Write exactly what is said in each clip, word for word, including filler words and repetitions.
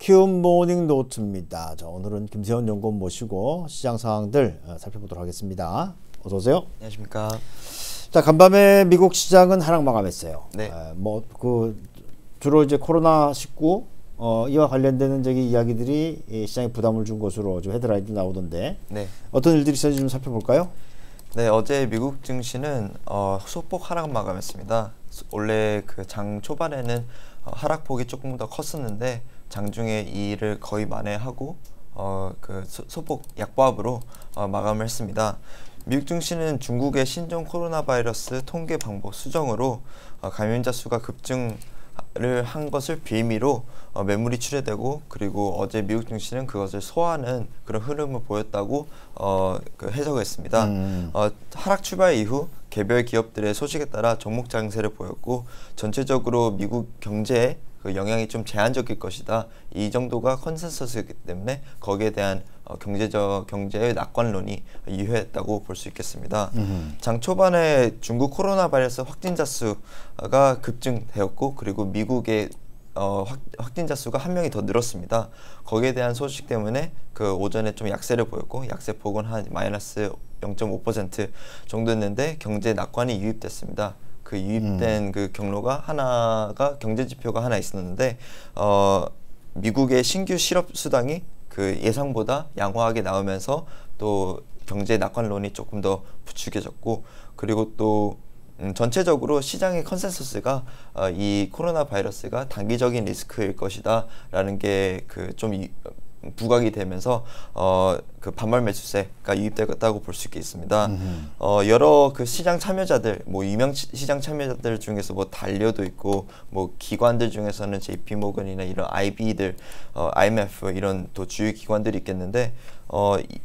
키움 모닝 노트입니다. 자, 오늘은 김세현 연구원 모시고 시장 상황들 살펴보도록 하겠습니다. 어서 오세요. 안녕하십니까. 자, 간밤에 미국 시장은 하락 마감했어요. 네. 뭐 그 주로 이제 코로나 십구 어, 이와 관련되는 저기 이야기들이 이 시장에 부담을 준 것으로 좀 헤드라인이 나오던데. 네. 어떤 일들이 있었는지 좀 살펴볼까요? 네, 어제 미국 증시는 어, 소폭 하락 마감했습니다. 원래 그 장 초반에는 어, 하락폭이 조금 더 컸었는데 장중에 이를 거의 만회하고 어, 그 소, 소폭 약보합으로 어, 마감을 했습니다. 미국 증시는 중국의 신종 코로나 바이러스 통계 방법 수정으로 어, 감염자 수가 급증 를 한 것을 빌미로 어, 매물이 출회되고, 그리고 어제 미국 증시는 그것을 소화하는 그런 흐름을 보였다고 어, 그 해석했습니다. 음. 어, 하락 출발 이후 개별 기업들의 소식에 따라 종목 장세를 보였고, 전체적으로 미국 경제에 그 영향이 좀 제한적일 것이다, 이 정도가 컨센서스이기 때문에 거기에 대한 어, 경제적 경제의 낙관론이 유효했다고 볼 수 있겠습니다. 음흠. 장 초반에 중국 코로나 바이러스 확진자 수가 급증되었고, 그리고 미국의 어, 확, 확진자 수가 한 명이 더 늘었습니다. 거기에 대한 소식 때문에 그 오전에 좀 약세를 보였고, 약세폭은 한 마이너스 영 점 오 퍼센트 정도였는데 경제 낙관이 유입됐습니다. 그 유입된 음. 그 경로가 하나가 경제 지표가 하나 있었는데 어, 미국의 신규 실업 수당이 그 예상보다 양호하게 나오면서 또 경제 낙관론이 조금 더 부추겨졌고, 그리고 또 음, 전체적으로 시장의 컨센서스가 어, 이 코로나 바이러스가 단기적인 리스크일 것이다 라는 게 그 좀 부각이 되면서 어, 그 반발 매수세가 유입되었다고 볼 수 있겠습니다. 어, 여러 그 시장 참여자들, 뭐 유명 시장 참여자들 중에서 뭐 달려도 있고, 뭐 기관들 중에서는 제이피모건이나 이런 아이비들, 어, 아이엠에프 이런 또 주요 기관들이 있겠는데, 어, 이,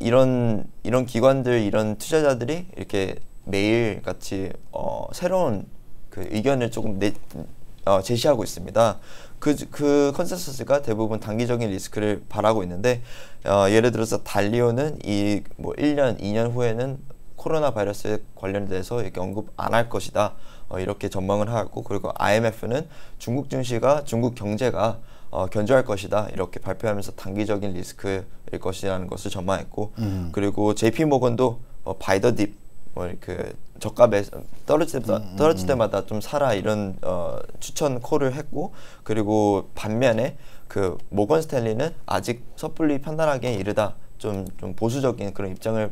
이런 이런 기관들, 이런 투자자들이 이렇게 매일 같이 어, 새로운 그 의견을 조금 내, 어, 제시하고 있습니다. 그, 그 컨센서스가 대부분 단기적인 리스크를 바라고 있는데, 어, 예를 들어서 달리오는 이 뭐 일 년, 이 년 후에는 코로나 바이러스에 관련돼서 이렇게 언급 안 할 것이다, 어, 이렇게 전망을 하고, 그리고 아이엠에프는 중국 증시가, 중국 경제가 어, 견조할 것이다, 이렇게 발표하면서 단기적인 리스크일 것이라는 것을 전망했고, 음. 그리고 제이피모건도 어, 바이 더 딥, 뭐 그 저가 매 떨어질 때 음, 떨어질 때마다 좀 사라, 이런 어, 추천 콜을 했고, 그리고 반면에 그 모건 스탠리는 아직 섣불리 판단하기에 이르다, 좀 좀 보수적인 그런 입장을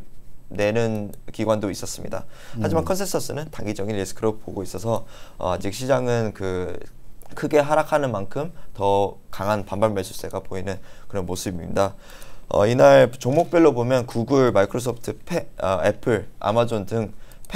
내는 기관도 있었습니다. 하지만 음. 컨센서스는 단기적인 리스크로 보고 있어서 어, 아직 시장은 그 크게 하락하는 만큼 더 강한 반발 매수세가 보이는 그런 모습입니다. 어, 이날 종목별로 보면 구글, 마이크로소프트, 페, 어, 애플, 아마존 등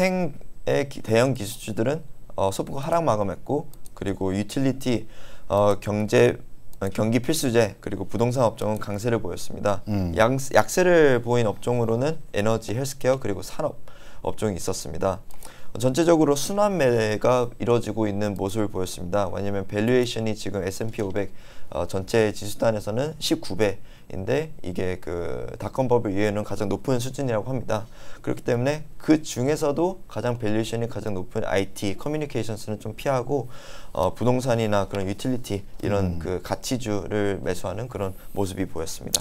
팽의 기, 대형 기술주들은 어, 소폭 하락 마감했고, 그리고 유틸리티, 어, 경제, 어, 경기 필수재, 그리고 부동산 업종은 강세를 보였습니다. 음. 약, 약세를 보인 업종으로는 에너지, 헬스케어, 그리고 산업 업종이 있었습니다. 어, 전체적으로 순환매가 이루어지고 있는 모습을 보였습니다. 왜냐하면 밸류에이션이 지금 에스 앤 피 오백 어, 전체 지수단에서는 십구 배인데 이게 그 닷컴 버블 이후에는 가장 높은 수준이라고 합니다. 그렇기 때문에 그 중에서도 가장 밸류에이션이 가장 높은 아이티, 커뮤니케이션스는 좀 피하고 어, 부동산이나 그런 유틸리티, 이런 음. 그 가치주를 매수하는 그런 모습이 보였습니다.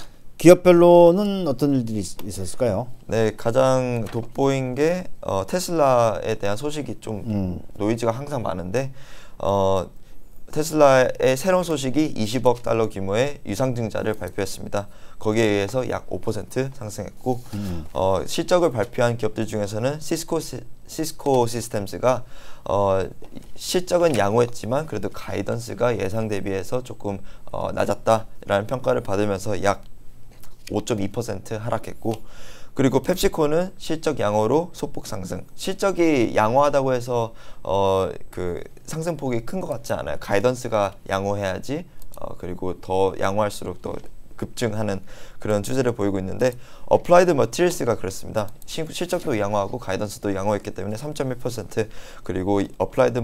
기업별로는 어떤 일들이 있었을까요? 네, 가장 돋보인 게 어, 테슬라에 대한 소식이 좀 음. 노이즈가 항상 많은데, 어, 테슬라의 새로운 소식이 이십억 달러 규모의 유상증자를 발표했습니다. 거기에 의해서 약 오 퍼센트 상승했고, 음. 어, 실적을 발표한 기업들 중에서는 시스코, 시, 시스코 시스템즈가 어, 실적은 양호했지만 그래도 가이던스가 예상 대비해서 조금 어, 낮았다라는 평가를 받으면서 약 오 점 이 퍼센트 하락했고, 그리고 펩시코는 실적 양호로 소폭 상승. 실적이 양호하다고 해서 어, 그 상승폭이 큰 것 같지 않아요. 가이던스가 양호해야지 어, 그리고 더 양호할수록 더 급증하는 그런 추세를 보이고 있는데, 어플라이드 머티리얼스가 그렇습니다. 시, 실적도 양호하고 가이던스도 양호했기 때문에 삼 점 일 퍼센트, 그리고 어플라이드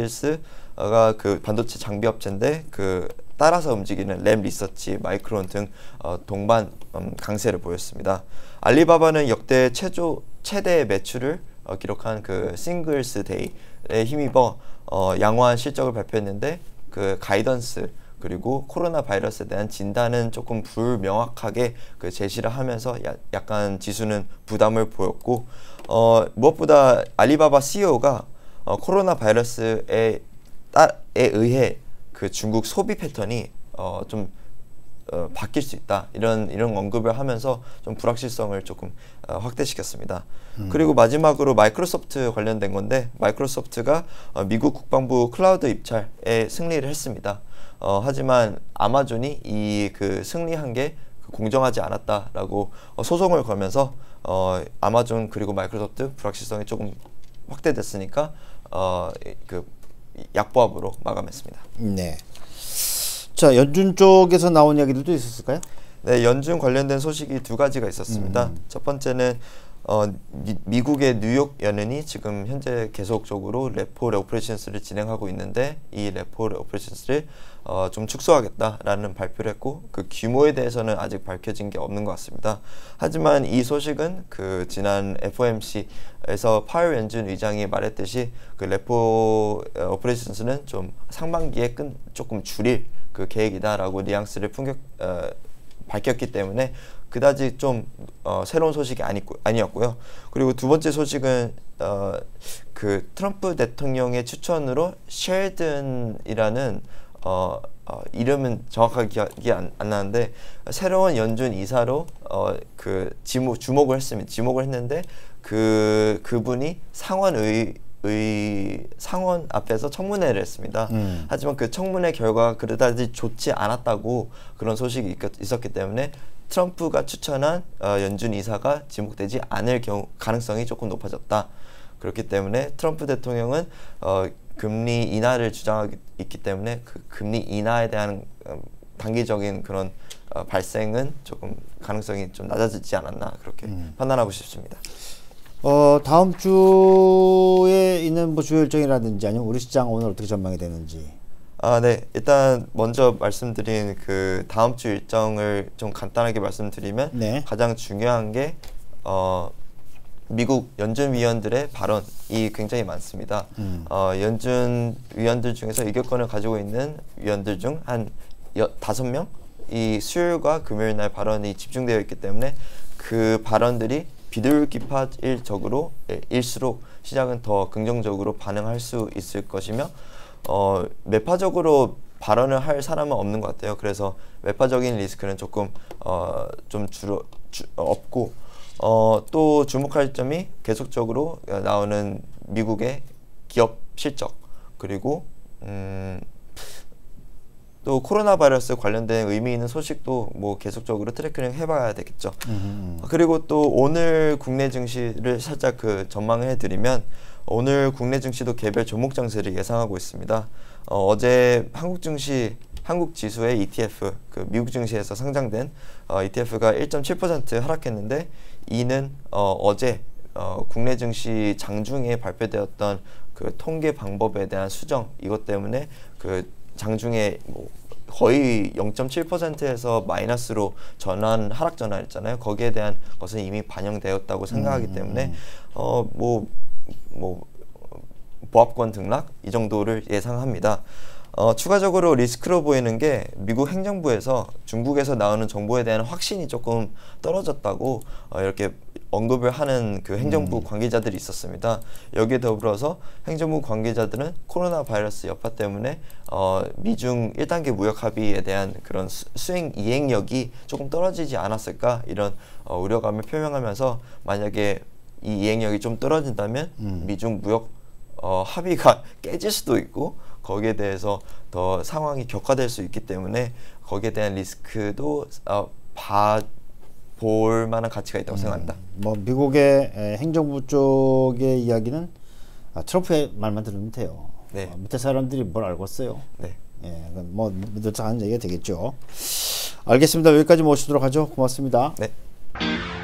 머티리얼스가 그 반도체 장비 업체인데 그 따라서 움직이는 램 리서치, 마이크론 등 어, 동반 음, 강세를 보였습니다. 알리바바는 역대 최조, 최대 매출을 어, 기록한 그 싱글스 데이에 힘입어 어, 양호한 실적을 발표했는데, 그 가이던스, 그 그리고 코로나 바이러스에 대한 진단은 조금 불명확하게 그 제시를 하면서 야, 약간 지수는 부담을 보였고, 어, 무엇보다 알리바바 씨이오가 어, 코로나 바이러스에 따, 에 의해 그 중국 소비 패턴이 어, 좀 어, 바뀔 수 있다, 이런 이런 언급을 하면서 좀 불확실성을 조금 어, 확대시켰습니다. 음. 그리고 마지막으로 마이크로소프트 관련된 건데, 마이크로소프트가 어, 미국 국방부 클라우드 입찰에 승리를 했습니다. 어, 하지만 아마존이 이 그 승리한 게 공정하지 않았다라고 어, 소송을 걸면서 어, 아마존 그리고 마이크로소프트 불확실성이 조금 확대됐으니까 어, 그 약보합으로 마감했습니다. 네. 자, 연준 쪽에서 나온 이야기들도 있었을까요? 네, 연준 관련된 소식이 두 가지가 있었습니다. 음. 첫 번째는 어, 미, 미국의 뉴욕 연은이 지금 현재 계속적으로 레포 오퍼레이션스를 진행하고 있는데, 이 레포 오퍼레이션스를 어, 좀 축소하겠다라는 발표를 했고, 그 규모에 대해서는 아직 밝혀진 게 없는 것 같습니다. 하지만 이 소식은 그 지난 에프오엠씨에서 파월 연준 의장이 말했듯이 그 레포 오퍼레이션스는 좀 상반기에 끈 조금 줄일 그 계획이다라고 뉘앙스를 풍격 어, 밝혔기 때문에 그다지 좀 어, 새로운 소식이 아니고, 아니었고요. 그리고 두 번째 소식은 어, 그 트럼프 대통령의 추천으로 쉘든이라는 어, 어, 이름은 정확하게 기억이 안, 안 나는데, 새로운 연준 이사로 어, 그 지목, 주목을 했습니다. 지목을 했는데 그 그분이 상원의 의 상원 앞에서 청문회를 했습니다. 음. 하지만 그 청문회 결과가 그다지 좋지 않았다고 그런 소식이 있, 있었기 때문에 트럼프가 추천한 어, 연준 이사가 지목되지 않을 경우 가능성이 조금 높아졌다. 그렇기 때문에 트럼프 대통령은 어, 금리 인하를 주장하고 있기 때문에 그 금리 인하에 대한 어, 단기적인 그런 어, 발생은 조금 가능성이 좀 낮아지지 않았나, 그렇게 음. 판단하고 싶습니다. 어, 다음 주에 있는 뭐 주요 일정이라든지 아니면 우리 시장 오늘 어떻게 전망이 되는지. 아, 네. 일단 먼저 말씀드린 그 다음 주 일정을 좀 간단하게 말씀드리면, 네. 가장 중요한 게 어, 미국 연준 위원들의 발언이 굉장히 많습니다. 음. 어, 연준 위원들 중에서 의결권을 가지고 있는 위원들 중 한 다섯 명? 이 수요일과 금요일 날 발언이 집중되어 있기 때문에 그 발언들이 비둘기파일적으로 일수록 시장은 더 긍정적으로 반응할 수 있을 것이며, 어, 매파적으로 발언을 할 사람은 없는 것 같아요. 그래서 매파적인 리스크는 조금 어, 좀 줄어 주, 없고, 어, 또 주목할 점이 계속적으로 나오는 미국의 기업 실적, 그리고 음, 또 코로나 바이러스 관련된 의미 있는 소식도 뭐 계속적으로 트래킹을 해봐야 되겠죠. 음흠. 그리고 또 오늘 국내 증시를 살짝 그 전망을 해드리면, 오늘 국내 증시도 개별 종목 장세를 예상하고 있습니다. 어, 어제 한국 증시, 한국 지수의 이티에프, 그 미국 증시에서 상장된 어, 이티에프가 일 점 칠 퍼센트 하락했는데, 이는 어, 어제 어, 국내 증시 장중에 발표되었던 그 통계 방법에 대한 수정, 이것 때문에 그 장중에 뭐 거의 영 점 칠 퍼센트에서 마이너스로 전환, 하락 전환했잖아요. 거기에 대한 것은 이미 반영되었다고 생각하기 때문에 어, 뭐, 뭐 보합권 등락 이 정도를 예상합니다. 어, 추가적으로 리스크로 보이는 게 미국 행정부에서 중국에서 나오는 정보에 대한 확신이 조금 떨어졌다고 어, 이렇게 언급을 하는 그 행정부 음. 관계자들이 있었습니다. 여기에 더불어서 행정부 관계자들은 코로나 바이러스 여파 때문에 어, 미중 일 단계 무역 합의에 대한 그런 수, 수행 이행력이 조금 떨어지지 않았을까, 이런 어, 우려감을 표명하면서, 만약에 이 이행력이 좀 떨어진다면 음. 미중 무역 어, 합의가 깨질 수도 있고, 거기에 대해서 더 상황이 격화될 수 있기 때문에 거기에 대한 리스크도 어, 봐 볼 만한 가치가 있다고 음, 생각합니다. 뭐 미국의 에, 행정부 쪽의 이야기는 아, 트럼프의 말만 들으면 돼요. 네. 어, 밑에 사람들이 뭘 알겠어요. 네. 예, 뭐 늘상 하는 얘기가 되겠죠. 알겠습니다. 여기까지 모시도록 하죠. 고맙습니다. 네.